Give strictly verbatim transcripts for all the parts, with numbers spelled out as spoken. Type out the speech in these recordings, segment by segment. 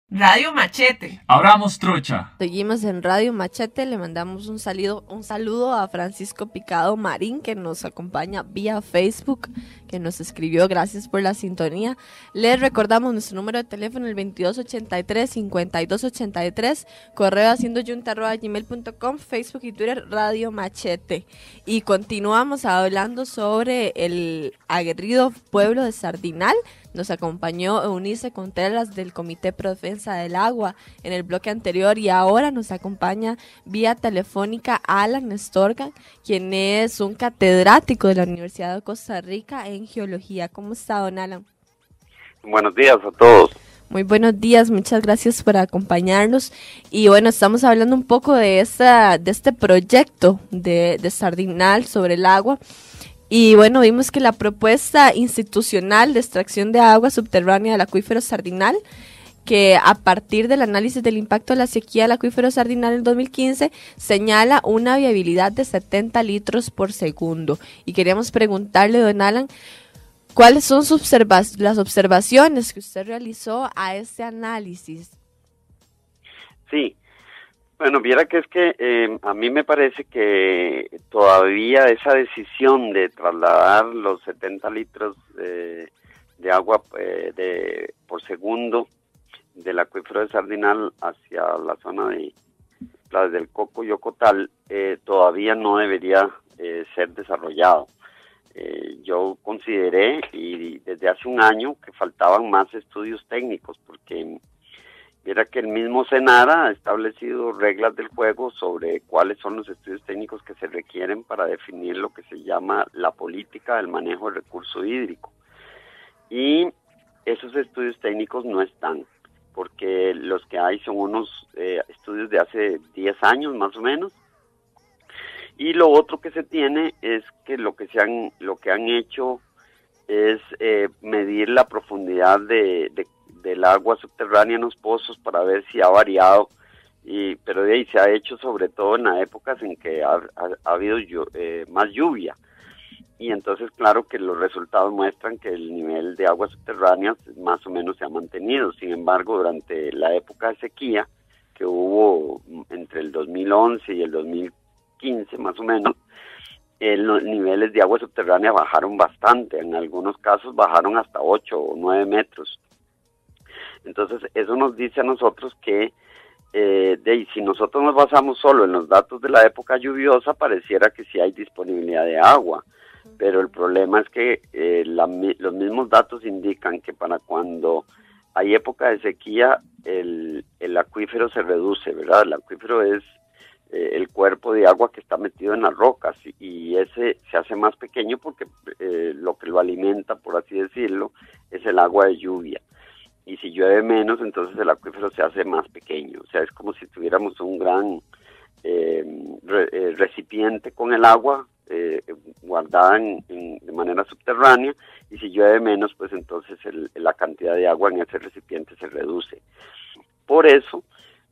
Radio Machete. Abramos Trocha. Seguimos en Radio Machete, le mandamos un saludo, un saludo a Francisco Picado Marín, que nos acompaña vía Facebook, que nos escribió, gracias por la sintonía. Les recordamos nuestro número de teléfono, el veintidós ochenta y tres, cincuenta y dos ochenta y tres, correo haciendo yunta arroba gmail punto com, Facebook y Twitter Radio Machete. Y continuamos hablando sobre el aguerrido pueblo de Sardinal. Nos acompañó Eunice Contreras del Comité Pro Defensa del Agua en el bloque anterior y ahora nos acompaña vía telefónica Alan Nestorgan, quien es un catedrático de la Universidad de Costa Rica en Geología. ¿Cómo está, don Alan? Buenos días a todos. Muy buenos días, muchas gracias por acompañarnos. Y bueno, estamos hablando un poco de, esta, de este proyecto de, de Sardinal sobre el agua. Y bueno, vimos que la propuesta institucional de extracción de agua subterránea del acuífero Sardinal, que a partir del análisis del impacto de la sequía del acuífero Sardinal en dos mil quince, señala una viabilidad de setenta litros por segundo. Y queríamos preguntarle, don Alan, ¿cuáles son sus observa- las observaciones que usted realizó a este análisis? Sí. Bueno, viera que es que eh, a mí me parece que todavía esa decisión de trasladar los setenta litros eh, de agua eh, de por segundo del acuífero de Sardinal hacia la zona de Playas del Coco y Ocotal eh, todavía no debería eh, ser desarrollado. Eh, yo consideré, y desde hace un año, que faltaban más estudios técnicos, porque era que el mismo Senara ha establecido reglas del juego sobre cuáles son los estudios técnicos que se requieren para definir lo que se llama la política del manejo del recurso hídrico. Y esos estudios técnicos no están, porque los que hay son unos eh, estudios de hace diez años más o menos. Y lo otro que se tiene es que lo que, se han, lo que han hecho es eh, medir la profundidad de, de del agua subterránea en los pozos para ver si ha variado, y pero de ahí se ha hecho sobre todo en las épocas en que ha, ha, ha habido eh, más lluvia, y entonces claro que los resultados muestran que el nivel de agua subterránea más o menos se ha mantenido. Sin embargo, durante la época de sequía que hubo entre el dos mil once y el dos mil quince más o menos, eh, los niveles de agua subterránea bajaron bastante, en algunos casos bajaron hasta ocho o nueve metros. Entonces, eso nos dice a nosotros que eh, de, si nosotros nos basamos solo en los datos de la época lluviosa, pareciera que sí hay disponibilidad de agua, pero el problema es que eh, la, los mismos datos indican que para cuando hay época de sequía, el, el acuífero se reduce, ¿verdad? El acuífero es eh, el cuerpo de agua que está metido en las rocas, y, y ese se hace más pequeño porque eh, lo que lo alimenta, por así decirlo, es el agua de lluvia. Y si llueve menos, entonces el acuífero se hace más pequeño. O sea, es como si tuviéramos un gran eh, re, eh, recipiente con el agua eh, guardada en, en, de manera subterránea, y si llueve menos, pues entonces el, la cantidad de agua en ese recipiente se reduce. Por eso,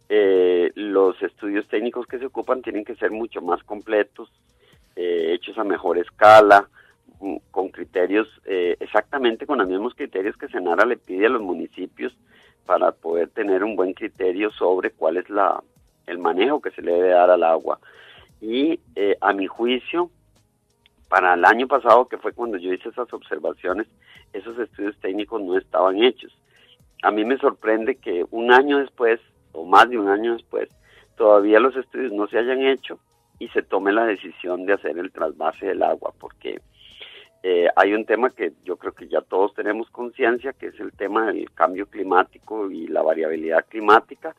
eh, los estudios técnicos que se ocupan tienen que ser mucho más completos, eh, hechos a mejor escala, con criterios, eh, exactamente con los mismos criterios que Senara le pide a los municipios para poder tener un buen criterio sobre cuál es la el manejo que se le debe dar al agua. Y eh, a mi juicio, para el año pasado, que fue cuando yo hice esas observaciones, esos estudios técnicos no estaban hechos. A mí me sorprende que un año después, o más de un año después, todavía los estudios no se hayan hecho y se tome la decisión de hacer el trasvase del agua, porque Eh, hay un tema que yo creo que ya todos tenemos conciencia, que es el tema del cambio climático y la variabilidad climática,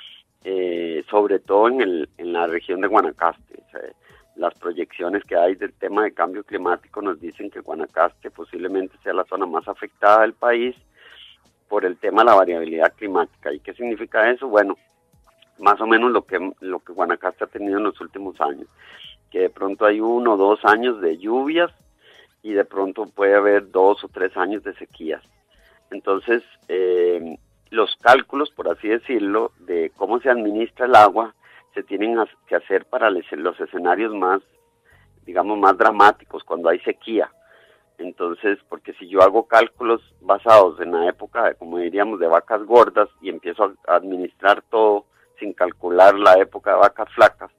eh, sobre todo en, el, en la región de Guanacaste. O sea, las proyecciones que hay del tema de cambio climático nos dicen que Guanacaste posiblemente sea la zona más afectada del país por el tema de la variabilidad climática. ¿Y qué significa eso? Bueno, más o menos lo que, lo que Guanacaste ha tenido en los últimos años, que de pronto hay uno o dos años de lluvias, y de pronto puede haber dos o tres años de sequías. Entonces, eh, los cálculos, por así decirlo, de cómo se administra el agua, se tienen que hacer para los escenarios más, digamos, más dramáticos, cuando hay sequía. Entonces, porque si yo hago cálculos basados en la época, como diríamos, de vacas gordas y empiezo a administrar todo sin calcular la época de vacas flacas,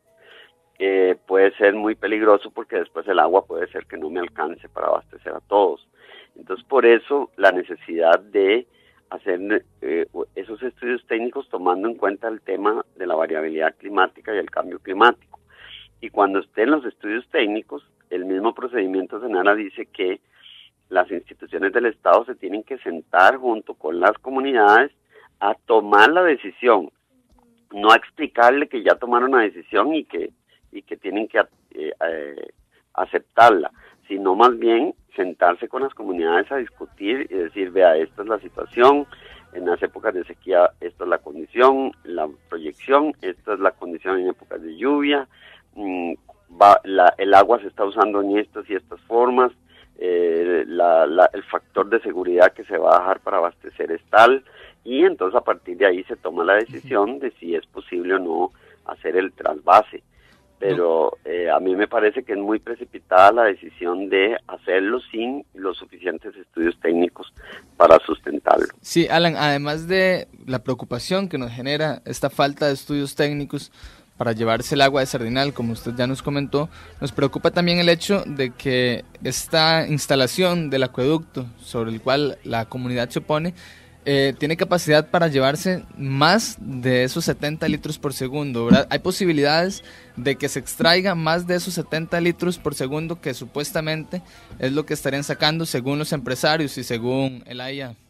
eh, puede ser muy peligroso porque después el agua puede ser que no me alcance para abastecer a todos. Entonces, por eso la necesidad de hacer eh, esos estudios técnicos tomando en cuenta el tema de la variabilidad climática y el cambio climático. Y cuando estén los estudios técnicos, el mismo procedimiento SENARA dice que las instituciones del Estado se tienen que sentar junto con las comunidades a tomar la decisión, no a explicarle que ya tomaron la decisión y que y que tienen que eh, eh, aceptarla, sino más bien sentarse con las comunidades a discutir y decir, vea, esta es la situación, en las épocas de sequía esta es la condición, la proyección, esta es la condición en épocas de lluvia, mmm, va, la, el agua se está usando en estas y estas formas, eh, la, la, el factor de seguridad que se va a dejar para abastecer es tal, y entonces a partir de ahí se toma la decisión de si es posible o no hacer el trasvase. Pero eh, a mí me parece que es muy precipitada la decisión de hacerlo sin los suficientes estudios técnicos para sustentarlo. Sí, Alan, además de la preocupación que nos genera esta falta de estudios técnicos para llevarse el agua de Sardinal, como usted ya nos comentó, nos preocupa también el hecho de que esta instalación del acueducto sobre el cual la comunidad se opone, Eh, tiene capacidad para llevarse más de esos setenta litros por segundo, ¿verdad? Hay posibilidades de que se extraiga más de esos setenta litros por segundo que supuestamente es lo que estarían sacando según los empresarios y según el A I A.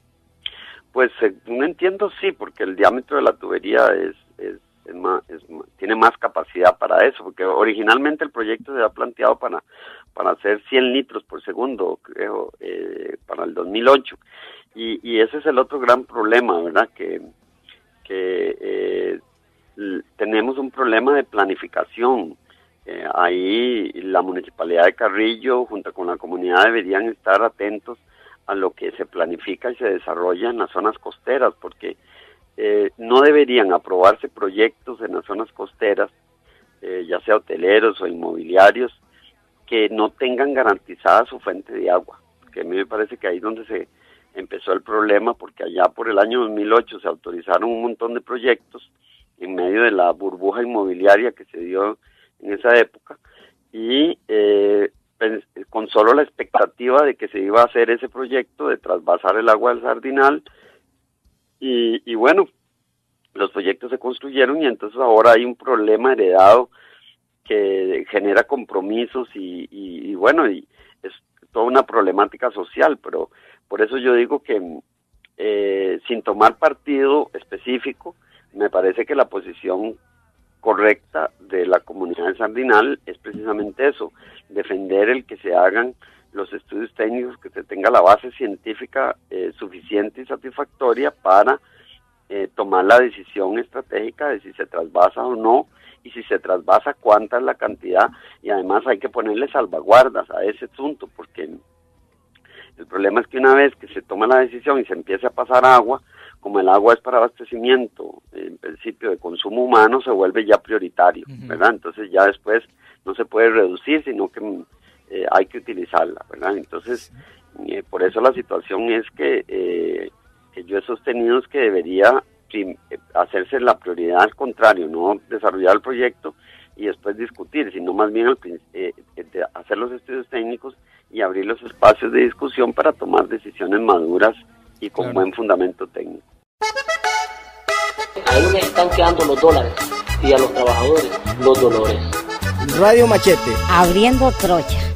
Pues según entiendo sí, porque el diámetro de la tubería es, es, es más, es, tiene más capacidad para eso, porque originalmente el proyecto se había planteado para, para hacer cien litros por segundo, creo, eh, para el dos mil ocho. Y, y ese es el otro gran problema, ¿verdad? Que, que eh, tenemos un problema de planificación. Eh, ahí la Municipalidad de Carrillo, junto con la comunidad, deberían estar atentos a lo que se planifica y se desarrolla en las zonas costeras, porque eh, no deberían aprobarse proyectos en las zonas costeras, eh, ya sea hoteleros o inmobiliarios, que no tengan garantizada su fuente de agua. Que a mí me parece que ahí es donde se empezó el problema, porque allá por el año dos mil ocho se autorizaron un montón de proyectos en medio de la burbuja inmobiliaria que se dio en esa época y eh, con solo la expectativa de que se iba a hacer ese proyecto de trasvasar el agua del Sardinal y, y bueno, los proyectos se construyeron y entonces ahora hay un problema heredado que genera compromisos y, y, y bueno, y es toda una problemática social, pero por eso yo digo que eh, sin tomar partido específico, me parece que la posición correcta de la comunidad de Sardinal es precisamente eso, defender el que se hagan los estudios técnicos, que se tenga la base científica eh, suficiente y satisfactoria para eh, tomar la decisión estratégica de si se trasvasa o no, y si se trasvasa cuánta es la cantidad, y además hay que ponerle salvaguardas a ese asunto, porque el problema es que una vez que se toma la decisión y se empieza a pasar agua, como el agua es para abastecimiento, en principio de consumo humano, se vuelve ya prioritario, uh-huh. ¿verdad? Entonces ya después no se puede reducir, sino que eh, hay que utilizarla, ¿verdad? Entonces, eh, por eso la situación es que, eh, que yo he sostenido es que debería prim- hacerse la prioridad al contrario, no desarrollar el proyecto y después discutir, sino más bien al, eh, de hacer los estudios técnicos y abrir los espacios de discusión para tomar decisiones maduras y con claro. buen fundamento técnico. Ahí me están quedando los dólares y a los trabajadores los dolores. Radio Machete. Abriendo trocha.